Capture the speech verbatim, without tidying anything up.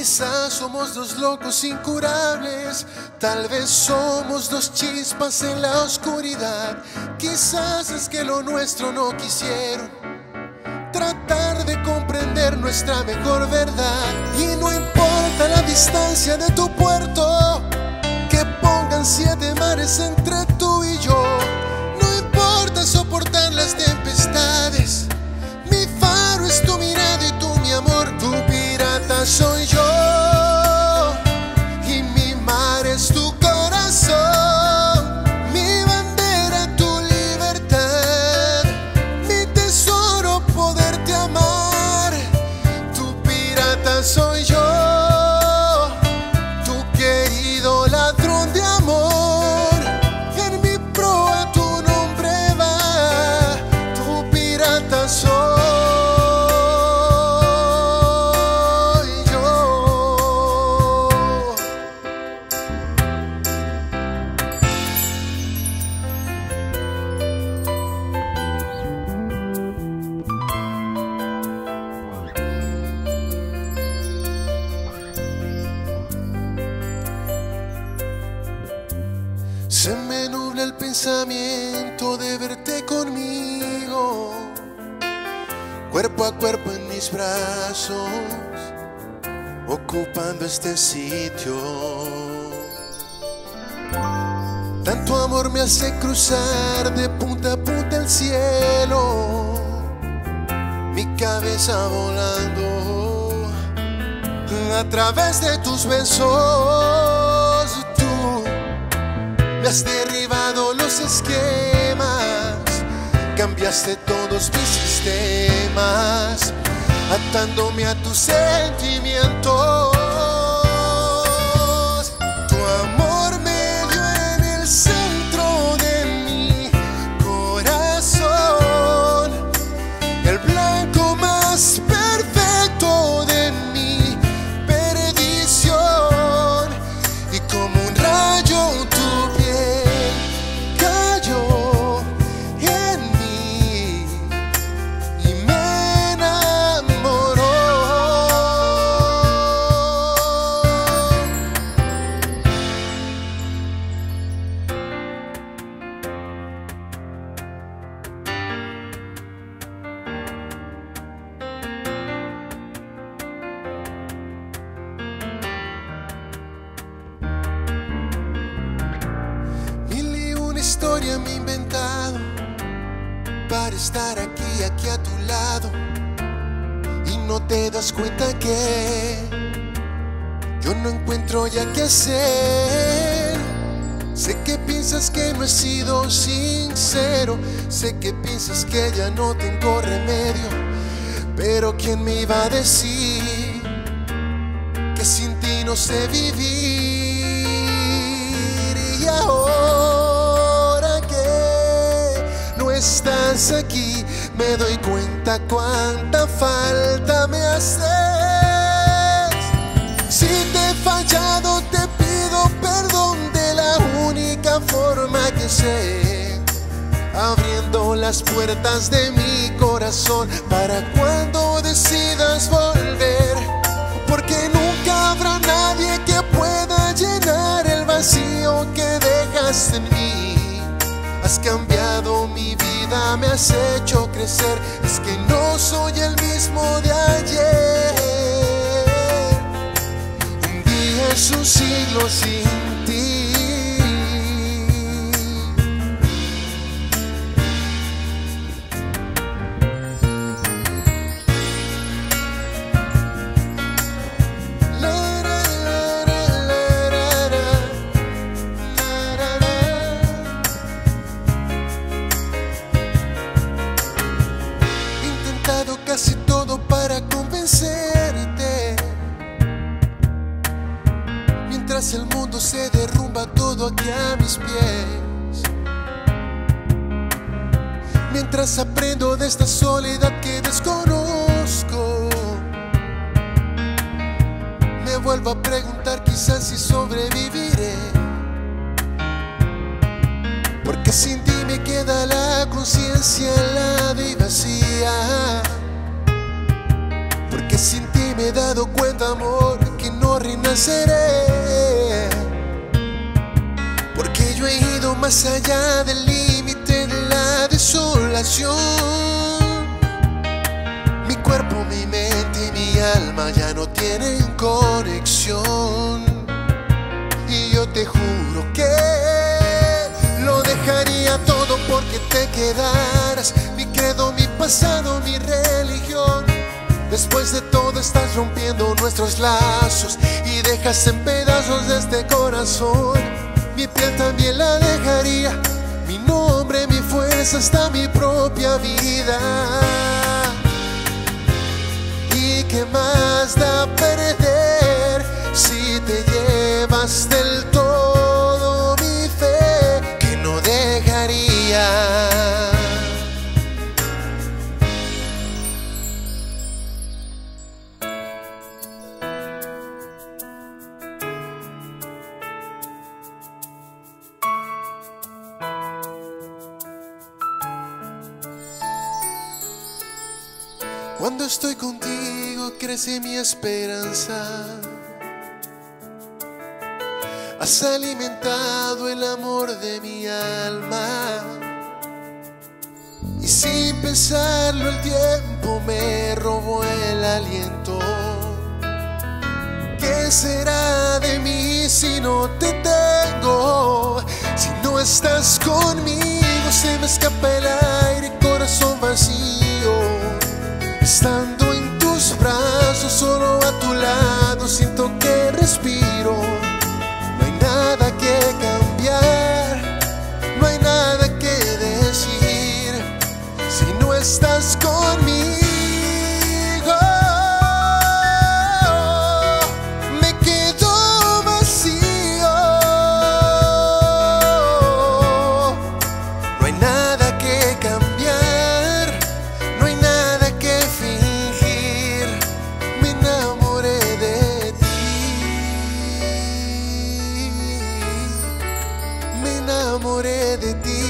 Quizás somos dos locos incurables, tal vez somos dos chispas en la oscuridad. Quizás es que lo nuestro no quisieron tratar de comprender nuestra mejor verdad. Y no importa la distancia de tu puerto, que pongan siete mares entre tú y yo. No importa soportar las tempestades, mi faro es tu mirada y tú mi amor. Tu pirata soy yo y mi mar es tu corazón. Mi bandera, tu libertad, mi tesoro, poderte amar. Tu pirata soy yo, tu querido ladrón de amor. En mi proa tu nombre va, tu pirata soy. Se me nubla el pensamiento de verte conmigo, cuerpo a cuerpo en mis brazos, ocupando este sitio. Tanto amor me hace cruzar de punta a punta el cielo, mi cabeza volando a través de tus besos. Me has derribado los esquemas, cambiaste todos mis sistemas, atándome a tus sentimientos. Tu amor me dio en el centro de mi corazón, el blanco más perfecto de mi perdición. Y como un rayo historia me he inventado para estar aquí, aquí a tu lado. Y no te das cuenta que yo no encuentro ya qué hacer. Sé que piensas que no he sido sincero, sé que piensas que ya no tengo remedio, pero ¿quién me iba a decir que sin ti no sé vivir? Y ahora estás aquí, me doy cuenta cuánta falta me haces. Si te he fallado, te pido perdón de la única forma que sé, abriendo las puertas de mi corazón para cuando decidas volver, porque nunca habrá nadie que pueda llenar el vacío que dejas en mí. Has cambiado mi vida, me has hecho crecer. Es que no soy el mismo de ayer. Un día es un siglo sin ti. Casi todo para convencerte, mientras el mundo se derrumba todo aquí a mis pies, mientras aprendo de esta soledad que desconozco. Me vuelvo a preguntar quizás si sobreviviré, porque sin ti me queda la conciencia helada y vacía. Porque sin ti me he dado cuenta, amor, que renaceré, porque yo he ido más allá del límite de la desolación. Mi cuerpo, mi mente y mi alma ya no tienen conexión, y yo te juro que lo dejaría todo porque te quedaras. Mi credo, mi pasado, mi religión. Después de todo estás rompiendo nuestros lazos y dejas en pedazos de este corazón. Mi piel también la dejaría, mi nombre, mi fuerza, hasta mi propia vida. ¿Y qué más da perder si te llevas del todo mi fe que no dejaría? Cuando estoy contigo crece mi esperanza. Has alimentado el amor de mi alma, y sin pensarlo el tiempo me robó el aliento. ¿Qué será de mí si no te tengo? Si no estás conmigo se me escapa el aire, corazón vacío. Estando en tus brazos, solo a tu lado, siento que respiro. No hay nada que cambiar, no hay nada que decir si no estás conmigo. Me quedo vacío. No hay nada que cambiar, no hay nada que fingir. Me enamoré de ti, me enamoré de ti.